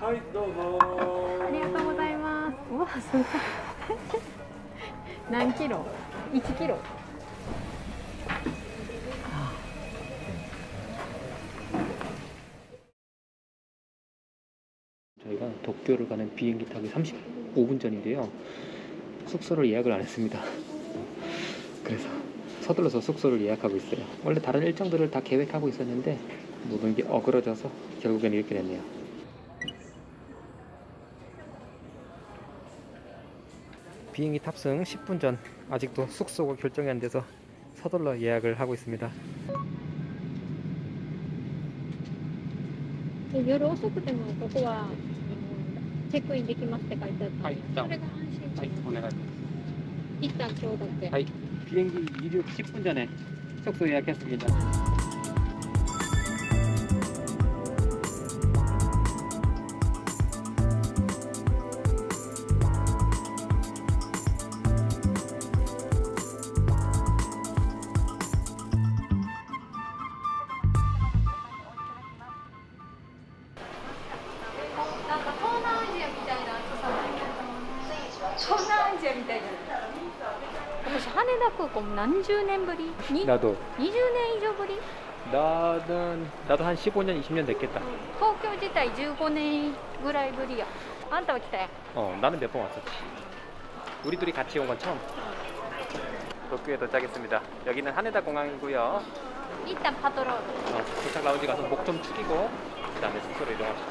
はい、どうぞ。 ありがとうございます。うわ、すごい。何キロ？1キロ。 저희가 도쿄를 가는 비행기 타기 35분 전인데요. 숙소를 예약을 안 했습니다. 그래서 서둘러서 숙소를 예약하고 있어요. 원래 다른 일정들을 다 계획하고 있었는데 모든 게 어그러져서 결국엔 이렇게 됐네요. 비행기 탑승 10분 전 아직도 숙소가 결정이 안 돼서 서둘러 예약을 하고 있습니다. 夜遅くてもここはチェックインできますって書いてあった。 はい、 それが安心。 はい、お願いします。 一旦ちょうだけ。 はい、비행기 이륙 10분 전에 숙소 예약했습니다. 한국何十年ぶり? 나도 20年以上ぶり? 나도 한 15년 20년 됐겠다. 東京自体15年ぐらいぶりや. あんたは来たや. 나는 몇 번 왔었지. 우리 둘이 같이 온 건 처음. 도쿄에 도착했습니다. 여기는 하네다 공항이고요. 일단 파트롤. 도착 라운지 가서 목 좀 축이고 그 다음에 숙소로 이동합시다.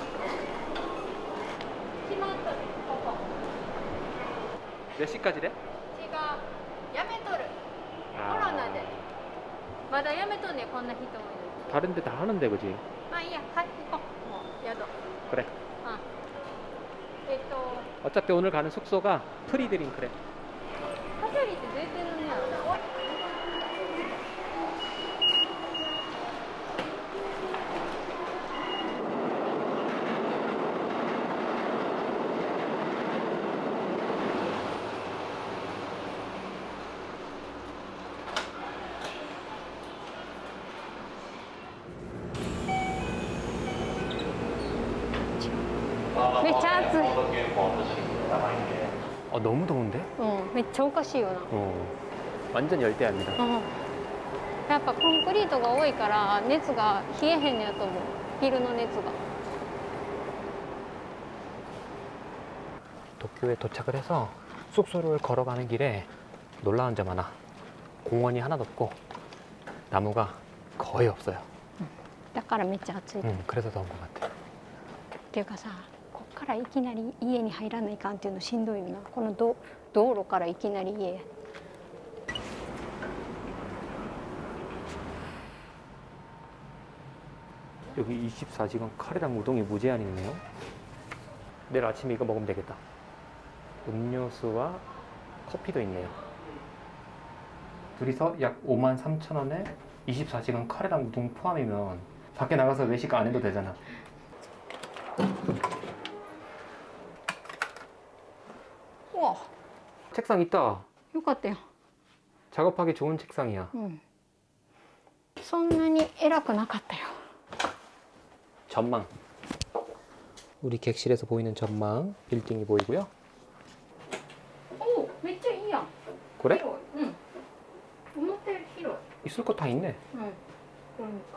몇 시까지래? 지금 やめとる. 코로나데. まだやめとんね、こんな人もいる. 다른 데 다 하는데 그지? 이야, 가고 뭐 야도. 그래. 어차피 오늘 가는 숙소가 프리드링크래. 화살이 왜 뜨느냐? 너무 더운데? めっちゃおかしいよな. 완전 열대야입니다. やっぱコンクリートが多いから熱が冷えへんのやと思う. 비루の熱が. 도쿄에 도착을 해서 숙소를 걸어가는 길에 놀라운 점 하나. 공원이 하나도 없고 나무가 거의 없어요. だからめっちゃ暑い. 그래서 더운 것 같아. っていうかさ、こっからいきなり家に入らないかんっていうのしんどいよな。この道路からいきなり家。 여기 24시간 카레랑 우동이 무제한이 있네요. 내일 아침에 이거 먹으면 되겠다. 음료수와 커피도 있네요. 둘이서 약 53,000원에 24시간 카레랑 우동 포함이면 밖에 나가서 외식 안 해도 되잖아. 우와. 책상 있다. よかったよ. 작업하기 좋은 책상이야. そんなに偉くなかったよ. 전망. 우리 객실에서 보이는 전망 빌딩이 보이고요. 오, めっちゃいいやん. 그래? 思ったより広い. 있을 거 다 있네. 그러니까.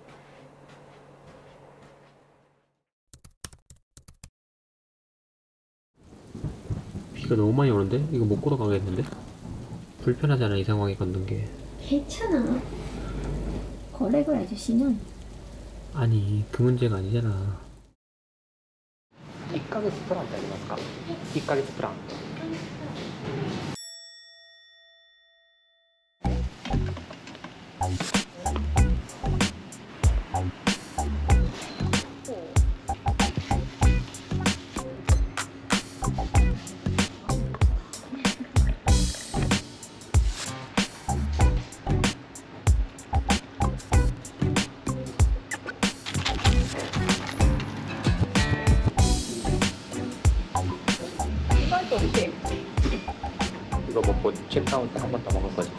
비가 너무 많이 오는데? 이거 못 걸어가겠는데? 불편하잖아, 이 상황에 걷는 게. 괜찮아. これぐらいじゃしない. 아니, 그 문제가 아니잖아. 1ヶ月プランってありますか? 1ヶ月プラン. 이거 먹고 체크아웃 한 번 더 먹을 거지?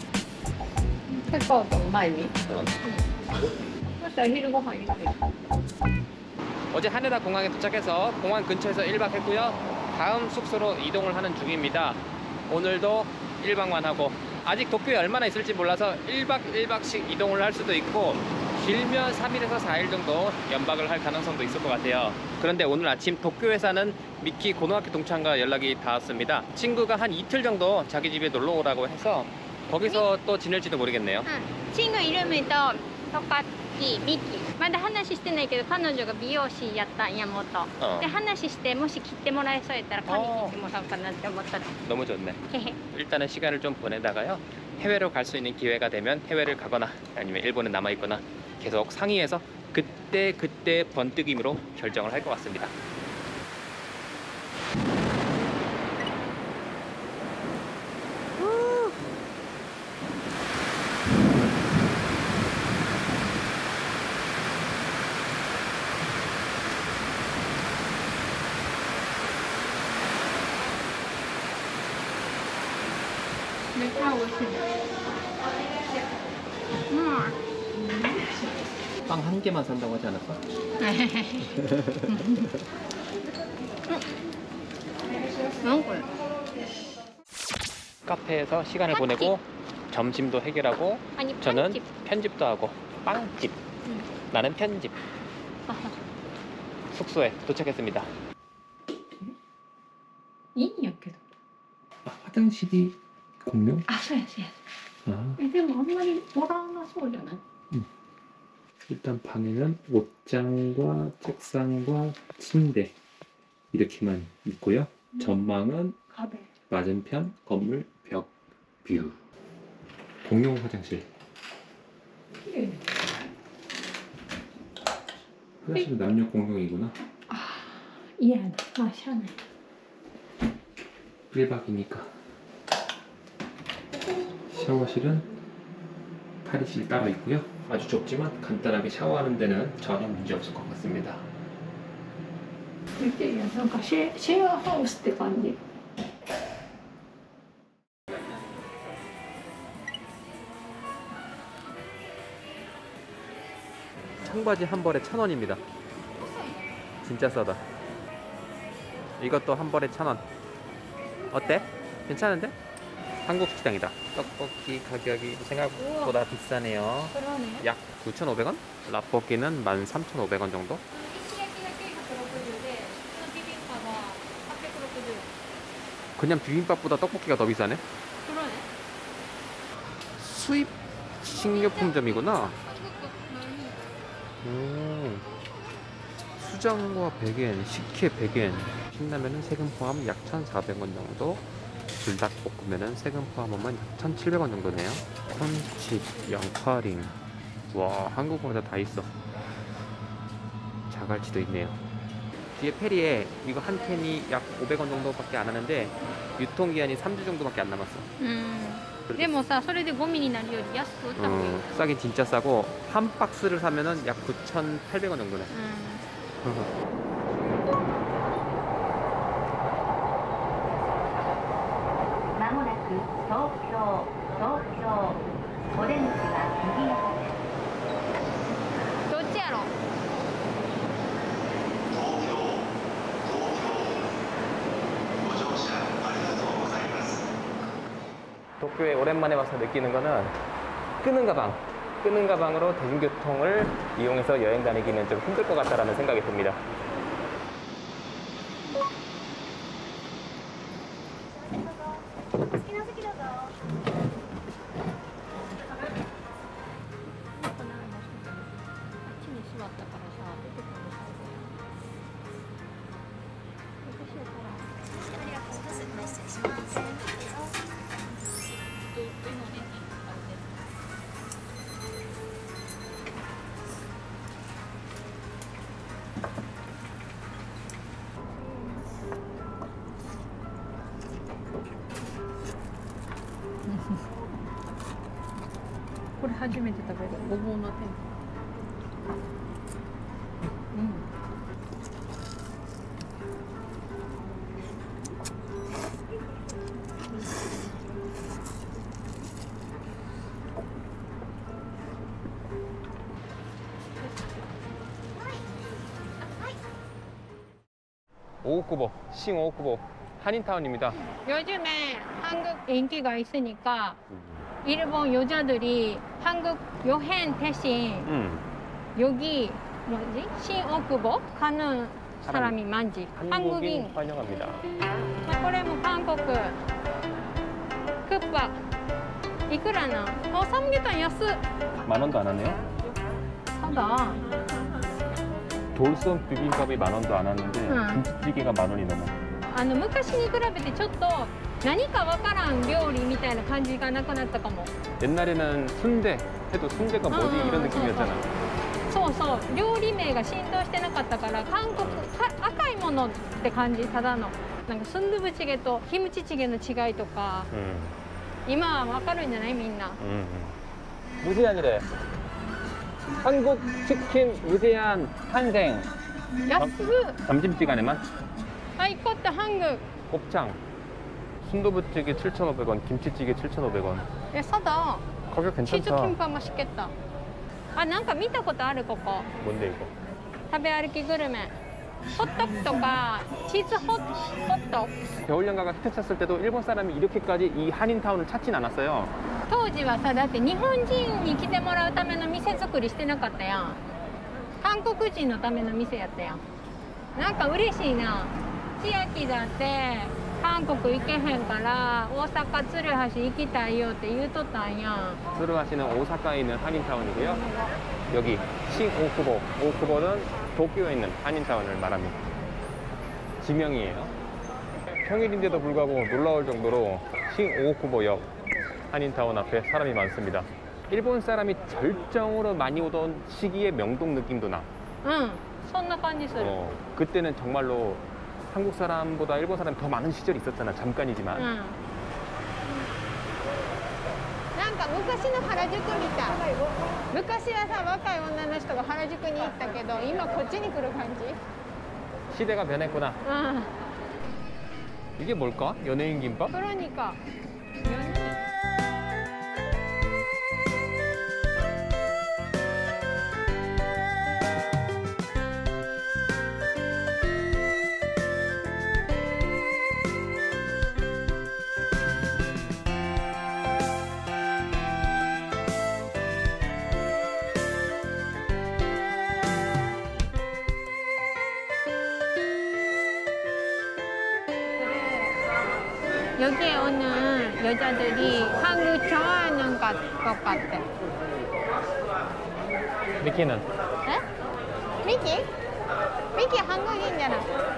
체크아웃前に? そしたら昼ご飯いらない. 어제 하네다 공항에 도착해서 공항 근처에서 1박 했고요. 다음 숙소로 이동을 하는 중입니다. 오늘도 1박만 하고 아직 도쿄에 얼마나 있을지 몰라서 1박 1박씩 이동을 할 수도 있고 길면 3일에서 4일 정도 연박을 할 가능성도 있을 것 같아요. 그런데 오늘 아침 도쿄에 사는 미키 고등학교 동창과 연락이 닿았습니다. 친구가 한 이틀 정도 자기 집에 놀러 오라고 해서 거기서 또 지낼지도 모르겠네요. チングイルムとトカッキミキまだ話してないけど彼女が美容師やったんやもとで話してもし切ってもらえそうやったら借りに行ってもらおうかなって思ったら 너무 좋네. へへ 일단은 시간을 좀 보내다가요. 해외로 갈 수 있는 기회가 되면 해외를 가거나 아니면 일본에 남아있거나 계속 상의해서 그때 번뜩임으로 결정을 할 것 같습니다. 빵 한 개만 산다고 하지 않았어? 카페에서 시간을 보내고 점심도 해결하고 아니 저는 편집. 편집도 하고 빵집 나는 편집 숙소에 도착했습니다. いいんやけど 화장실이 공용? あそうやそうや 아, でもあんまりもらわなそうじゃない 일단 방에는 옷장과 책상과 침대 이렇게만 있고요. 전망은 壁 맞은편 건물 벽 뷰. 공용 화장실. 화장실은 남녀 공용이구나. いやまあしゃあない 1박이니까. 샤워실은 탈의실 따로 있고요. 아주 좁지만 간단하게 샤워하는 데는 전혀 문제 없을 것 같습니다. いやなんかシェアハウスって感じ 청바지 한 벌에 1,000원입니다. 진짜 싸다. 이것도 한 벌에 1,000원. 어때? 괜찮은데? 한국 식당이다. 떡볶이 가격이 생각보다 비싸네요. 그러네 약 9,500원? 라볶이는 13,500원 정도? 石焼きだけ160で普通のビビンバは860円 그냥 비빔밥보다 떡볶이가 더 비싸네? 그러네 수입 식료품점이구나. 한국 수장과 100엔, 식혜 100엔, 신라면은 세금 포함 약 1,400원 정도, 불닭볶음면은 세금 포함하면 1,700원 정도네요. 콘칩, 양파링, 와 한국어마다 다 있어. 자갈치도 있네요. 뒤에 페리에 이거 한 캔이 약 500원 정도밖에 안 하는데 유통기한이 3주 정도밖에 안 남았어. でもさそれでゴミになるより安く売った方がいい 싸긴 진짜 싸고 한 박스를 사면은 약 9,800원 정도네. まもなく東京お出口は右側です。 どっちやろ 도쿄에 오랜만에 와서 느끼는 거는 끄는 가방으로 대중교통을 이용해서 여행 다니기는 좀 힘들 것 같다라는 생각이 듭니다. これ初めて食べるごぼうの天ぷら 오구쿠보, 싱 오구쿠보 한인타운입니다. 요즘에 한국 인기가 있으니까 일본 여자들이 한국 여행 대신 여기 뭐지? 신오쿠보 가는 사람이 많지. 한국인 환영합니다. これも韓国クッパいくらな삼계탕安っ 10,000원도 안 하네요. 싸다. 돌솥 비빔밥이 10,000원도 안 하는데 김치찌개가 10,000원이 넘어. 昔に比べてちょっと何かわからん料理みたいな感じがなくなったかも。 옛날에는 순대 해도 순대가 뭐지 이런 느낌이었잖아. そうそう料理名が浸透してなかったから韓国赤いものって感じただのなんかスンドゥブチゲとキムチチゲの違いとか今はわかるんじゃないみんな 무제한이래. 한국 치킨 무제한 탄생. 安っ 점심시간에만 あいこって한국 곱창. 순두부찌개 7,500원, 김치찌개 7,500원. 安だ 가격 チーズキ 괜찮다. ンパ맛있겠다あなんか見たことあるここ 뭔데 이거? 食べ歩きグルメホットクとかチーズホット 겨울연가가 히트 쳤을 때도 일본 사람이 이렇게까지 이 한인타운을 찾진 않았어요. 当時はさだって日本人に来てもらうための店作りしてなかったやん韓国人のための店やったやんなんか嬉しいな千秋だって韓国行けへんから大阪鶴橋行きたいよって言うとったんやん 스루하시는 오사카에 있는 한인타운이고요. 여기 싱오쿠보, 오쿠보는 도쿄에 있는 한인타운을 말합니다. 지명이에요. 평일인데도 불구하고 놀라울 정도로 싱오쿠보역 한인타운 앞에 사람이 많습니다. 일본 사람이 절정으로 많이 오던 시기의 명동 느낌도 나. 응, そんな感じする 그때는 정말로 한국 사람보다 일본 사람이 더 많은 시절이 있었잖아. 잠깐이지만. うんなんか昔の原宿みたい昔はさ若い女の人が原宿に行ったけど今こっちに来る感じ 시대가 변했구나. うん 이게 뭘까? 연예인 김밥? 그러니까 여기에 오는 여자들이 한국 좋아하는 것 같아. 미키는? 에? 미키? 미키 한국인이잖아.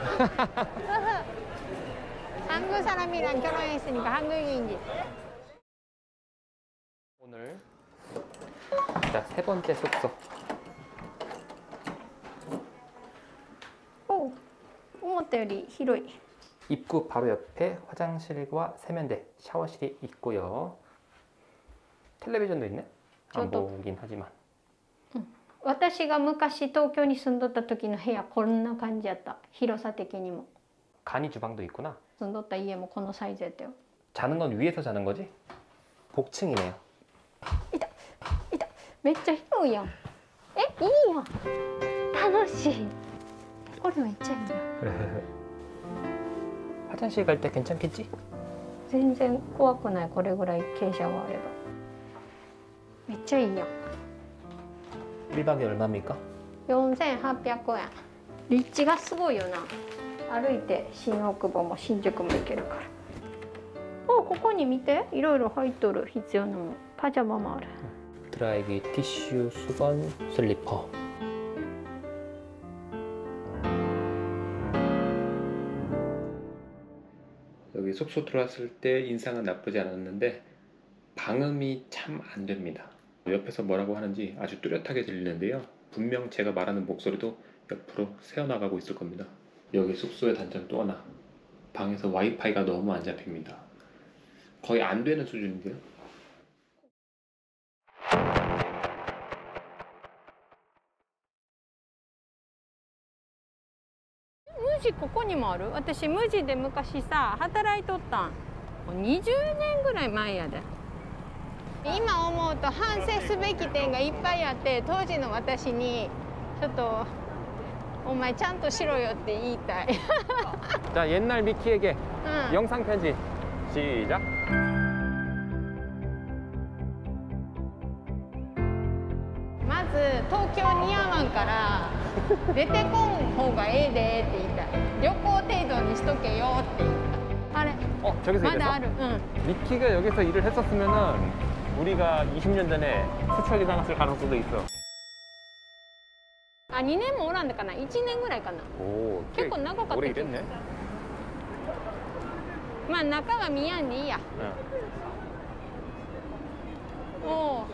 한국 사람이랑 결혼했으니까 한국인이지. 오늘 자, 세 번째 숙소. 오,思ったより広い. 입구 바로 옆에 화장실과 세면대, 샤워실이 있고요. 텔레비전도 있네? 안 저도. 보긴 하지만. 私が昔東京に住んどった時の部屋こんな感じやった。広さ的にも。 간이 주방도 있구나. 住んどった家もこのサイズやったよ。 자는 건 위에서 자는 거지? 복층이네요. めっちゃ広いやん。え、いいやん。楽しい。これめっちゃいいな。 화장실 갈 때 괜찮겠지? 全然怖くない。これぐらい傾斜があれば。めっちゃいいやん。 1박에 얼마입니까? 4800円。立地がすごいよな。歩いて新大久保も新宿も行けるから。お、ここに見て、いろいろ入っとる。必要なもの。パジャマもある。 드라이기, 티슈, 수건, 슬리퍼. 여기 숙소 들어왔을 때 인상은 나쁘지 않았는데 방음이 참 안 됩니다. 옆에서 뭐라고 하는지 아주 뚜렷하게 들리는데요. 분명 제가 말하는 목소리도 옆으로 새어나가고 있을 겁니다. 여기 숙소의 단점 또 하나. 방에서 와이파이가 너무 안 잡힙니다. 거의 안 되는 수준인데요. 無地ここにもある。私無地で昔さ働いとったん。もう20年ぐらい前やで。今思うと反省すべき点がいっぱいあって、当時の私にちょっとお前ちゃんとしろよって言いたい。 자, 옛날 미키에게 うん 영상 편지 시작. まず東京にやわんから出てこん方がええでって言いたい。旅行程度にしとけよって言った。あれ 저기서 まだ 일했어? ある。うん。 미키가 여기서 일을 했었으면은 우리가 20년 전에 수척이 당했을 가능성도 있어. あ、2年もおらんだかな。1年ぐらいかな。 오, 結構長かった 오래 けど。 일했네. まあ中は見やんでいいや。 응. おお。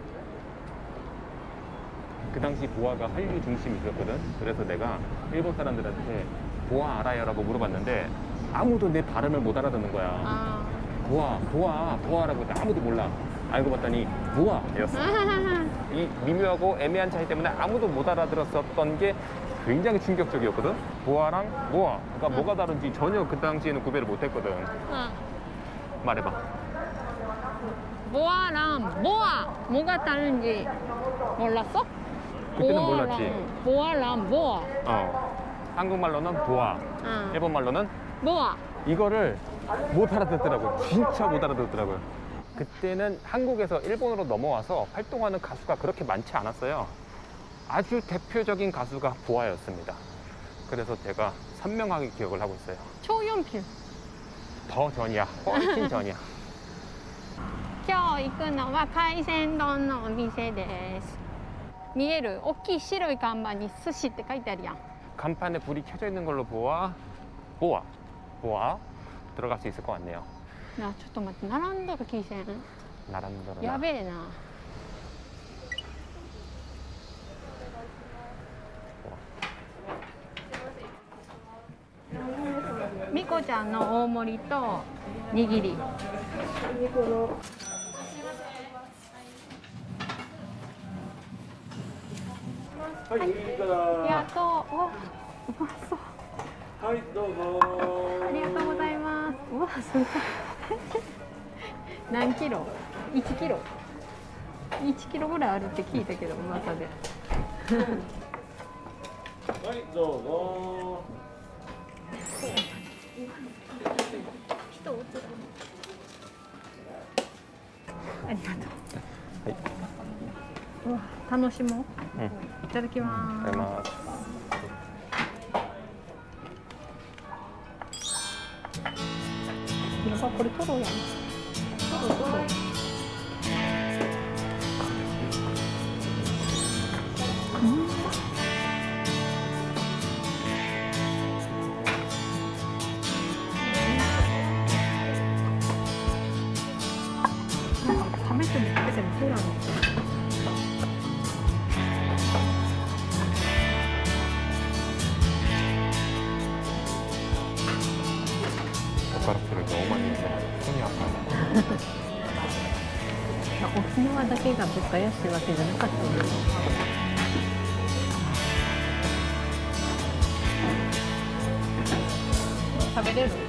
그 당시 보아가 한류 중심이 있었거든. 그래서 내가 일본 사람들한테 보아 알아요라고 물어봤는데 아무도 내 발음을 못 알아듣는 거야. あ 보아라고 했는데 아무도 몰라. 알고 봤더니 보아였어. あ。 이 미묘하고 애매한 차이 때문에 아무도 못 알아들었었던 게 굉장히 충격적이었거든. 보아랑 모아. 그러니까 뭐가 다른지 전혀 그 당시에는 구별을 못했거든. うん。 말해봐. 보아랑 모아 뭐가 다른지 몰랐어? 그때는 몰랐지. 보아랑 모아. 한국말로는 보아, 응. 일본말로는 모아. 이거를 못 알아듣더라고요. 진짜 못 알아듣더라고요. 그때는 한국에서 일본으로 넘어와서 활동하는 가수가 그렇게 많지 않았어요. 아주 대표적인 가수가 보아였습니다. 그래서 제가 선명하게 기억을 하고 있어요. 초연필. 더 전이야. 훨씬 전이야. 今日行くのは海鮮丼のお店です。見える大きい白い看板に寿司って書いてあるやん。 간판에 불이 켜져 있는 걸로 보아 들어갈 수 있을 것 같네요. なあちょっと待って、並んどる気せん。 나란다라. やべえな。みこちゃんの大盛りと握り。 はい、いいから。 やっと、うわ、うまそう。 はい、どうぞ。 ありがとうございます。うわ、すごい。何キロ？1キロ。1キロぐらいあるって聞いたけど、噂で。 はい、どうぞ。 人おつら。ありがとう。 はい。 うわ、楽しもう。 응. いただきます。 알마스. やば、これトロやん。トロトロ。なんか食べても食べてもトロやん。 젓가락질을 너무 많이 해서 손이 아파요. 沖縄だけが物価安いわけじゃなかったんです。食べれる？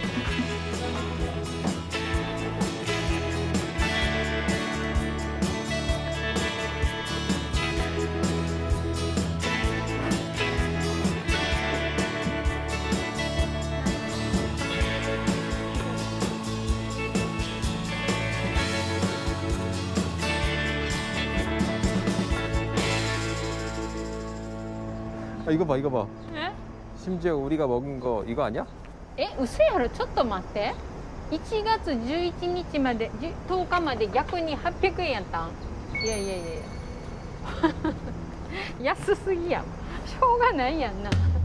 아, 이거 봐, 이거 봐. え？ 심지어 우리가 먹은 거 이거 아니야? え、嘘やろ。ちょっと待って。1月11日まで10日まで逆に800円やったん。いやいやいやいや。安すぎやん。しょうがないやんな。